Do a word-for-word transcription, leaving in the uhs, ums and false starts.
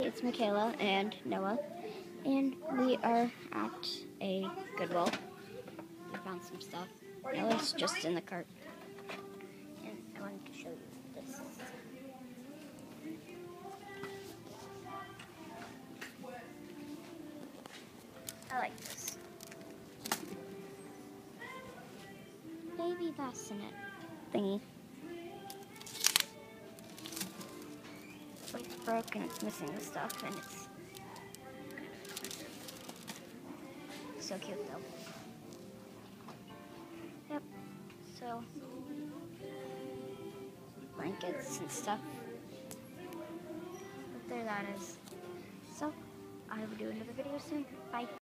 it's Michaela and Noah, and we are at a Goodwill. We found some stuff. Noah's just in the cart, and I wanted to show you this. I like this. Baby bassinet thingy. It's broken, it's missing the stuff, and it's so cute though. Yep, so blankets and stuff. But there that is. So, I will do another video soon. Bye.